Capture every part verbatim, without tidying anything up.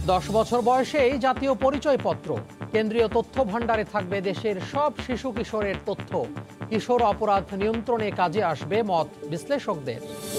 দশ বছর বয়সেই জাতীয় পরিচয়পত্র, কেন্দ্রীয় তথ্য ভাণ্ডারে থাকবে দেশের সব শিশু কিশোরের তথ্য। কিশোর অপরাধ নিয়ন্ত্রণে কাজে আসবে মত বিশ্লেষকদের।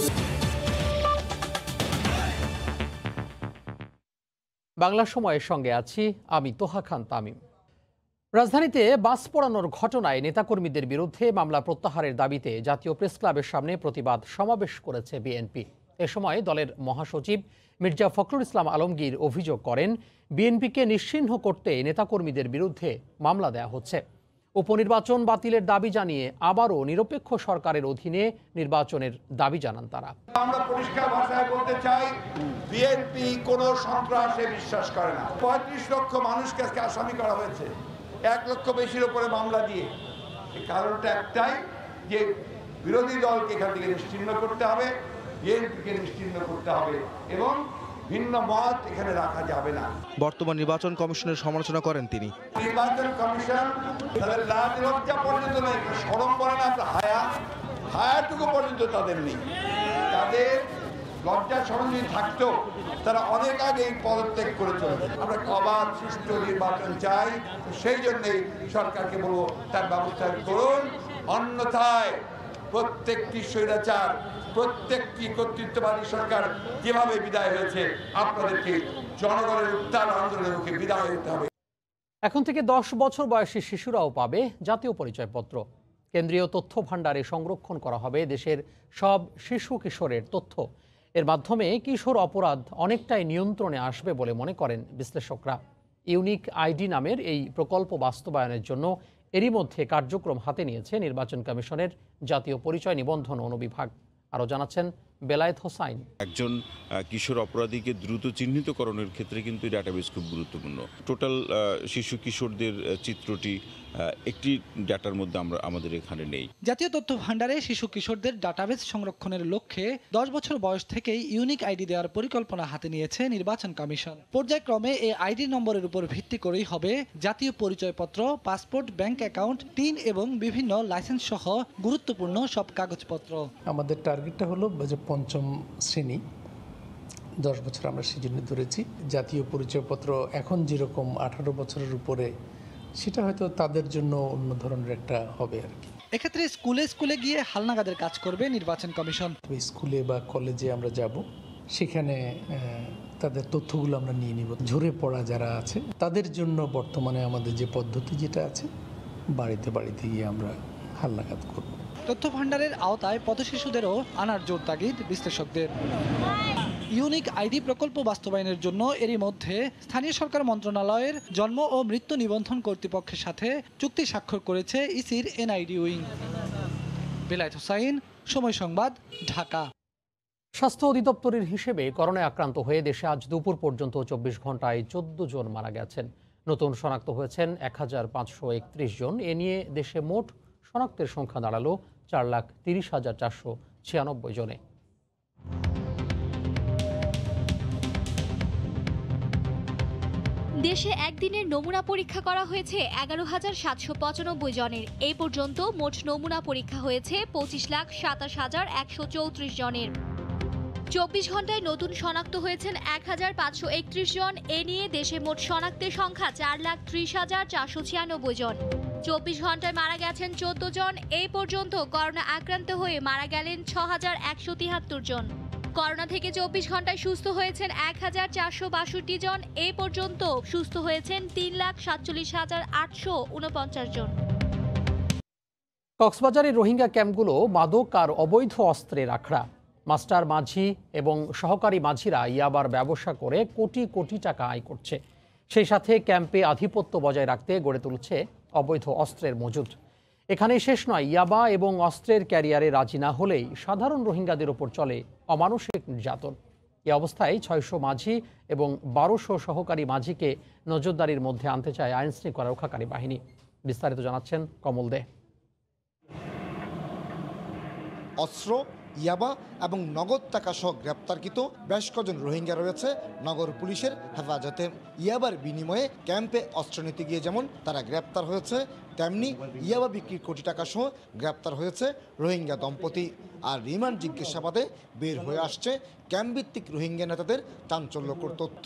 বাংলা সময়ের সঙ্গে আছি আমি তোহা খান তামিম। রাজধানীতে বাস পোড়ানোর ঘটনায় নেতাকর্মীদের বিরুদ্ধে মামলা প্রত্যাহারের দাবিতে জাতীয় প্রেস ক্লাবের সামনে প্রতিবাদ সমাবেশ করেছে বিএনপি। এ সময় দলের মহাসচিব মির্জা ফখরুল ইসলাম আলমগীর অভিযোগ করেন, বিএনপিকে নিশ্চিহ্ন করতে নেতাকর্মীদের বিরুদ্ধে মামলা দেওয়া হচ্ছে। উপনির্বাচন বাতিলের দাবি জানিয়ে আবারও নিরপেক্ষ সরকারের অধীনে নির্বাচনের দাবি জানান তারা। আমরা পরিষ্কার ভাষায় বলতে চাই, বিএনপি কোনো সন্ত্রাসে বিশ্বাস করে না। পঁয়ত্রিশ লক্ষ মানুষকে আজকে আসামি করা হয়েছে, এক লক্ষ বেশির উপরে মামলা দিয়ে। এই কারণটা একটাই যে বিরোধী দলকে এখান থেকে নিশ্চিহ্ন করতে হবে, বিএনপিকে নিশ্চিহ্ন করতে হবে এবং ভিন্ন মত এখানে রাখা যাবে না। বর্তমান নির্বাচন কমিশনের সমালোচনা করেন তিনি। নির্বাচন কমিশন তাদের লাজ লজ্জা পর্যন্ত নেই, শরম করে না, হায়া হায়াটুকু পর্যন্ত তাদের নেই। তাদের লজ্জা শরম যদি থাকতো তারা অনেক আগেই পদত্যাগ করে চলেছে। আমরা অবাধ সুষ্ঠু নির্বাচন চাই, সেই জন্যই সরকারকে বলবো তার ব্যবস্থা করুন, অন্যথায় প্রত্যেকটি স্বৈরাচার, প্রত্যেকটি কর্তৃত্ববাদী সরকার যেভাবে বিদায় হয়েছে, আপনাদেরকে জনগণের উত্তাল আন্দোলনের মুখে বিদায় হতে হবে। এখন থেকে দশ বছর বয়সী শিশুরাও পাবে জাতীয় পরিচয়পত্র। কেন্দ্রীয় তথ্য ভাণ্ডারে সংরক্ষণ করা হবে দেশের সব শিশু কিশোরের তথ্য। এর মাধ্যমে কিশোর অপরাধ অনেকটাই নিয়ন্ত্রণে আসবে বলে মনে করেন বিশ্লেষকরা। ইউনিক আইডি নামের এই প্রকল্প বাস্তবায়নের জন্য এরই মধ্যে কার্যক্রম হাতে নিয়েছে নির্বাচন কমিশনের জাতীয় পরিচয় নিবন্ধন অনুবিভাগ। আরও জানাচ্ছেন বেলায়েত হোসাইন। একজন কিশোর অপরাধীকে দ্রুত চিহ্নিতকরণের ক্ষেত্রে কিন্তু ডাটাবেস খুব গুরুত্বপূর্ণ। টোটাল শিশু কিশোরদের চিত্রটি একটি ডাটার মধ্যে আমরা আমাদের এখানে নেই। জাতীয় তথ্য ভাণ্ডারে শিশু কিশোরদের ডাটাবেস সংরক্ষণের লক্ষ্যে দশ বছর বয়স থেকেই ইউনিক আইডি দেওয়ার পরিকল্পনা হাতে নিয়েছে নির্বাচন কমিশন। পর্যায়ক্রমে এই আইডি নম্বরের উপর ভিত্তি করেই হবে জাতীয় পরিচয়পত্র, পাসপোর্ট, ব্যাংক অ্যাকাউন্ট, টিন এবং বিভিন্ন লাইসেন্স সহ গুরুত্বপূর্ণ সব কাগজপত্র। আমাদের টার্গেটটা হলো যে পঞ্চম শ্রেণী, দশ বছর আমরা সেজন্য ধরেছি। জাতীয় পরিচয়পত্র এখন যেরকম আঠারো বছরের উপরে, সেটা হয়তো তাদের জন্য অন্য ধরনের একটা হবে আর কি। এক্ষেত্রে স্কুলে স্কুলে গিয়ে হালনাগাদের কাজ করবে নির্বাচন কমিশন। স্কুলে বা কলেজে আমরা যাব, সেখানে তাদের তথ্যগুলো আমরা নিয়ে নিব। ঝরে পড়া যারা আছে তাদের জন্য বর্তমানে আমাদের যে পদ্ধতি যেটা আছে, বাড়িতে বাড়িতে গিয়ে আমরা হালনাগাদ করব। তথ্য ভাণ্ডারের আওতায় পথশিশুদেরও আনার জোর তাগিদ বিশ্লেষকদের। ইউনিক আইডি প্রকল্প বাস্তবায়নের জন্য এরই মধ্যে স্থানীয় সরকার মন্ত্রণালয়ের জন্ম ও মৃত্যু নিবন্ধন কর্তৃপক্ষের সাথে চুক্তি স্বাক্ষর করেছে ইসির এনআইডি উইং। বেলায়েত হোসাইন, সময় সংবাদ, ঢাকা। স্বাস্থ্য অধিদপ্তরের হিসেবে করোনায় আক্রান্ত হয়ে দেশে আজ দুপুর পর্যন্ত চব্বিশ ঘন্টায় চোদ্দ জন মারা গেছেন। নতুন শনাক্ত হয়েছেন এক হাজার পাঁচশো একত্রিশ জন। এ নিয়ে দেশে মোট শনাক্তের সংখ্যা দাঁড়ালো চার লাখ তিরিশ হাজার চারশো ছিয়ানব্বই জনে। দেশে একদিনের নমুনা পরীক্ষা করা হয়েছে এগারো হাজার সাতশো পঁচানব্বই জনের। এই পর্যন্ত মোট নমুনা পরীক্ষা হয়েছে পঁচিশ লাখ সাতাশ হাজার একশো চৌত্রিশ জনের। চব্বিশ ঘন্টায় নতুন শনাক্ত হয়েছেন এক হাজার পাঁচশো একত্রিশ জন। এ নিয়ে দেশে মোট শনাক্তের সংখ্যা চার লাখ ত্রিশ হাজার চারশো ছিয়ানব্বই জন। চব্বিশ ঘন্টায় মারা গেছেন চোদ্দ জন। এই পর্যন্ত করোনা আক্রান্ত হয়ে মারা গেলেন ছ হাজার একশো তিয়াত্তর জন। করোনা থেকে চব্বিশ ঘন্টায় সুস্থ হয়েছেন এক হাজার চারশো বাষট্টি জন। এই পর্যন্ত সুস্থ হয়েছেন তিন লাখ সাতচল্লিশ হাজার আটশো উনপঞ্চাশ জন। কক্সবাজারের রোহিঙ্গা ক্যাম্পগুলো মাদক আর অবৈধ অস্ত্রের আখড়া। মাস্টার মাঝি এবং সহকারী মাঝিরা ইয়াবার ব্যবসা করে কোটি কোটি টাকা আয় করছে। সেই সাথে ক্যাম্পে আধিপত্য বজায় রাখতে গড়ে তুলছে অবৈধ অস্ত্রের মজুদ। এখানেই শেষ নয়, ইয়াবা এবং অস্ত্রের ক্যারিয়ারে রাজি না হলেই সাধারণ রোহিঙ্গাদের ওপর চলে অমানসিক নির্যাতন। এ অবস্থায় ছয়শো মাঝি এবং বারোশো সহকারী মাঝিকে নজরদারির মধ্যে আনতে চায় আইন শৃঙ্খলা রক্ষাকারী বাহিনী। বিস্তারিত জানাচ্ছেন কমল দে। অস্ত্র ইয়াবা এবং নগদ টাকা সহ গ্রেপ্তারকৃত বেশ কজন রোহিঙ্গা রয়েছে নগর পুলিশের হেফাজতে। ইয়াবার বিনিময়ে ক্যাম্পে অস্ত্র নিতে গিয়ে যেমন তারা গ্রেপ্তার হয়েছে, তেমনি ইয়াবা বিক্রির কোটি টাকা সহ গ্রেপ্তার হয়েছে রোহিঙ্গা দম্পতি। আর রিমান্ড জিজ্ঞাসাবাদে বের হয়ে আসছে ক্যাম্পভিত্তিক রোহিঙ্গা নেতাদের চাঞ্চল্যকর তথ্য।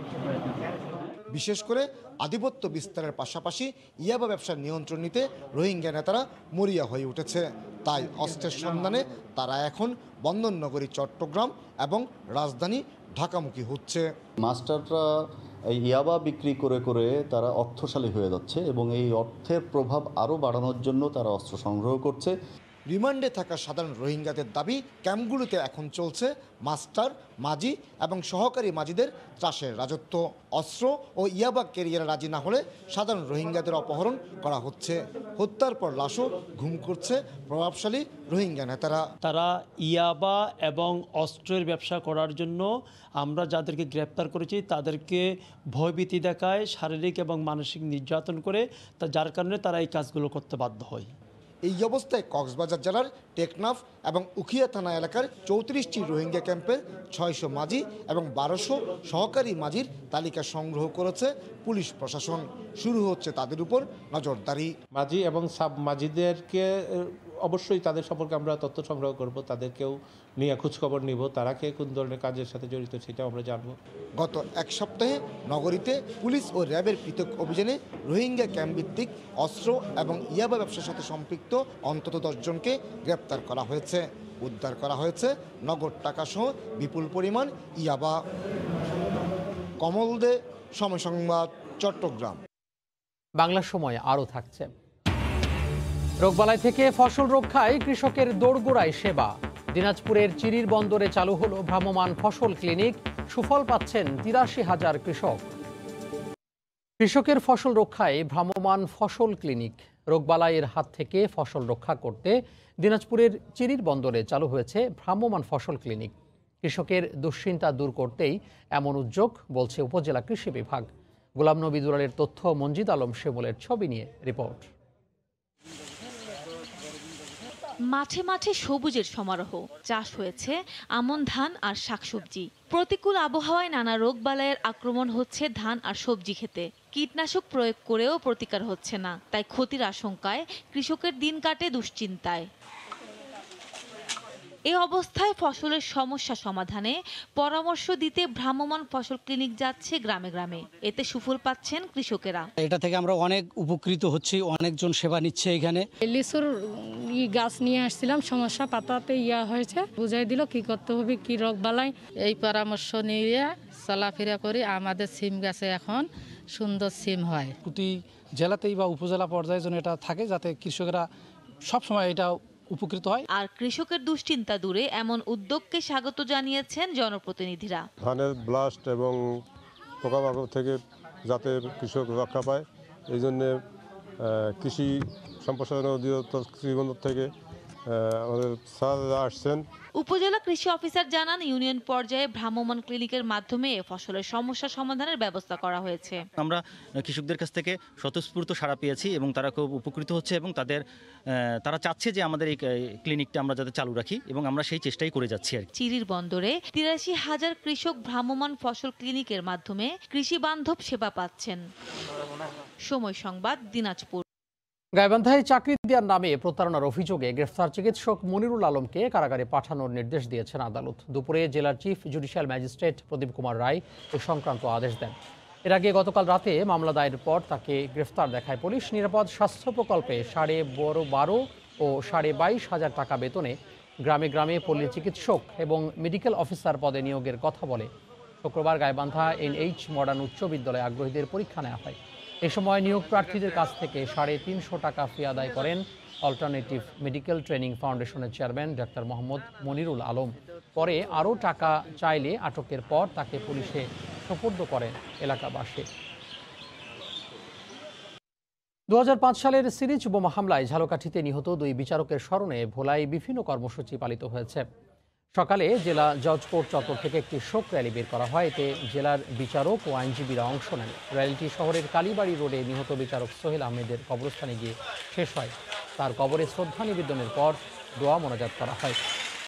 বিশেষ করে আধিপত্য বিস্তারের পাশাপাশি ইয়াবা ব্যবসার নিয়ন্ত্রণ নিতে রোহিঙ্গা নেতারা মরিয়া হয়ে উঠেছে। তাই অস্ত্রের সন্ধানে তারা এখন বন্দরনগরী চট্টগ্রাম এবং রাজধানী ঢাকামুখী হচ্ছে। মাস্টাররা এই ইয়াবা বিক্রি করে করে তারা অর্থশালী হয়ে যাচ্ছে এবং এই অর্থের প্রভাব আরও বাড়ানোর জন্য তারা অস্ত্র সংগ্রহ করছে। রিমান্ডে থাকা সাধারণ রোহিঙ্গাদের দাবি, ক্যাম্পগুলোতে এখন চলছে মাস্টার, মাঝি এবং সহকারী মাঝিদের ত্রাসের রাজত্ব। অস্ত্র ও ইয়াবা ক্যারিয়ারে রাজি না হলে সাধারণ রোহিঙ্গাদের অপহরণ করা হচ্ছে। হত্যার পর লাশও ঘুম করছে প্রভাবশালী রোহিঙ্গা নেতারা। তারা ইয়াবা এবং অস্ত্রের ব্যবসা করার জন্য আমরা যাদেরকে গ্রেপ্তার করেছি তাদেরকে ভয়ভীতি দেখায়, শারীরিক এবং মানসিক নির্যাতন করে, তা যার কারণে তারা এই কাজগুলো করতে বাধ্য হয়। এই অবস্থায় কক্সবাজার জেলার টেকনাফ এবং উখিয়া থানা এলাকার চৌত্রিশটি রোহিঙ্গা ক্যাম্পের ছয়শো মাঝি এবং বারোশো সহকারী মাঝির তালিকা সংগ্রহ করেছে পুলিশ প্রশাসন। শুরু হচ্ছে তাদের উপর নজরদারি। মাঝি এবং সাব মাঝিদেরকে অবশ্যই তাদের সম্পর্কে আমরা তথ্য সংগ্রহ করব, তাদেরকেও নিয়ে খোঁজখবর নিব, তারা কে কোন ধরনের কাজের সাথে জড়িত সেটাও আমরা জানব। গত এক সপ্তাহে নগরীতে পুলিশ ও র্যাবের পৃথক অভিযানে রোহিঙ্গা ক্যাম্পভিত্তিক অস্ত্র এবং ইয়াবা ব্যবসার সাথে সম্পৃক্ত অন্তত দশজনকে গ্রেপ্তার করা হয়েছে। উদ্ধার করা হয়েছে নগদ টাকাসহ বিপুল পরিমাণ ইয়াবা। কমল দে, সময় সংবাদ, চট্টগ্রাম। বাংলা সময় আরও থাকছে। রোগবালাই থেকে ফসল রক্ষায় কৃষকের দোরগোড়ায় সেবা। দিনাজপুরের চিরির বন্দরে চালু হলো ভ্রাম্যমাণ ফসল ক্লিনিক। সুফল পাচ্ছেন তিরাশি হাজার কৃষক। কৃষকের ফসল রক্ষায় ভ্রাম্যমাণ ফসল ক্লিনিক। রোগবালাইয়ের হাত থেকে ফসল রক্ষা করতে দিনাজপুরের চিরির বন্দরে চালু হয়েছে ভ্রাম্যমাণ ফসল ক্লিনিক। কৃষকের দুশ্চিন্তা দূর করতেই এমন উদ্যোগ বলছে উপজেলা কৃষি বিভাগ। গোলাম নবী দুলালের তথ্য, মঞ্জিদ আলম শিমুলের ছবি নিয়ে রিপোর্ট। মাঠে মাঠে সবুজের সমারোহ। চাষ হয়েছে আমন ধান আর শাকসবজি। প্রতিকূল আবহাওয়ায় নানা রোগবালাইয়ের আক্রমণ হচ্ছে ধান আর সবজি খেতে। কীটনাশক প্রয়োগ করেও প্রতিকার হচ্ছে না, তাই ক্ষতির আশঙ্কায় কৃষকের দিন কাটে দুশ্চিন্তায়। এই অবস্থায় ফসলের সমস্যা সমাধানে পরামর্শ দিতে ভ্রাম্যমাণ ফসল ক্লিনিক যাচ্ছে গ্রামে গ্রামে। এতে সুফল পাচ্ছেন কৃষকেরা। এটা থেকে আমরা অনেক উপকৃত হচ্ছি, অনেকজন সেবা নিচ্ছে। এখানে লিচুর গাছ নিয়ে আসছিলাম, সমস্যা পাতাতে ইয়া হয়েছে, বুঝাই দিল কি করতে হবে, কি রোগ বালাই। এই পরামর্শ নিয়ে চলাফেরা করি। আমাদের সিম গাছে এখন সুন্দর সিম হয়। প্রতি জেলাতেই বা উপজেলা পর্যায়ে যেন এটা থাকে, যাতে কৃষকেরা সবসময় এটা উপকৃত হয়। আর কৃষকের দুশ্চিন্তা দূরে এমন উদ্যোগকে স্বাগত জানিয়েছেন জনপ্রতিনিধিরা। ধানের ব্লাস্ট এবং পোকামাকড় থেকে যাতে কৃষক রক্ষা পায়, এই জন্যে কৃষি সম্প্রসারণ অধিদপ্তর কৃষি বন্দর থেকে আমাদের স্যাররা আসছেন। উপজেলা কৃষি অফিসার জানান, ইউনিয়ন পর্যায়ে ভ্রাম্যমাণ ক্লিনিকের মাধ্যমে ফসলের সমস্যা সমাধানের ব্যবস্থা করা হয়েছে। আমরা কৃষকদের কাছ থেকে স্বতঃস্ফূর্ত সাড়া পেয়েছি এবং তারা খুব উপকৃত হচ্ছে এবং তাদের তারা চাচ্ছে যে আমাদের এই ক্লিনিকটা আমরা যাতে চালু রাখি এবং আমরা সেই চেষ্টাই করে যাচ্ছি আর কি। চিরির বন্দরে তিরাশি হাজার কৃষক ভ্রাম্যমাণ ফসল ক্লিনিকের মাধ্যমে কৃষি বান্ধব সেবা পাচ্ছেন। সময় সংবাদ, দিনাজপুর। গাইবান্ধায় চাকরি দেওয়ার নামে প্রতারণার অভিযোগে গ্রেফতার চিকিৎসক মনিরুল আলমকে কারাগারে পাঠানোর নির্দেশ দিয়েছেন আদালত। দুপুরে জেলার chief judicial magistrate Pradip Kumar Roy এ সংক্রান্ত আদেশ দেন। এর আগে গতকাল রাতে মামলা দায়েরের পর তাকে গ্রেফতার দেখায় পুলিশ। নিরাপদ স্বাস্থ্য প্রকল্পে সাড়ে বড় বারো ও সাড়ে বাইশ হাজার টাকা বেতনে গ্রামে গ্রামে পল্লী চিকিৎসক এবং মেডিকেল অফিসার পদে নিয়োগের কথা বলে শুক্রবার গাইবান্ধা এনএইচ মডার্ন উচ্চ বিদ্যালয়ে আগ্রহীদের পরীক্ষা নেওয়া হয়। এ সময় নিয়োগ প্রার্থীদের কাছ থেকে সাড়ে তিনশো টাকা ফি আদায় করেন অল্টারনেটিভ মেডিকেল ট্রেনিং ফাউন্ডেশনের চেয়ারম্যান ডাক্তার মোহাম্মদ মনিরুল আলম। পরে আরও টাকা চাইলে আটকের পর তাকে পুলিশে সোপর্দ করেন এলাকাবাসী। দু হাজার পাঁচ সালের সিরিজ বোমা হামলায় ঝালকাঠিতে নিহত দুই বিচারকের স্মরণে ভোলায় বিভিন্ন কর্মসূচি পালিত হয়েছে। সকালে জেলা জজ কোর্ট চত্বর থেকে একটি শোক র্যালি বের করা হয়। এতে জেলার বিচারক ও আইনজীবীরা অংশ নেন। র্যালিটি শহরের কালীবাড়ি রোডে নিহত বিচারক সোহেল আহমেদের কবরস্থানে গিয়ে শেষ হয়। তার কবরে শ্রদ্ধা নিবেদনের পর দোয়া মোনাজাত করা হয়।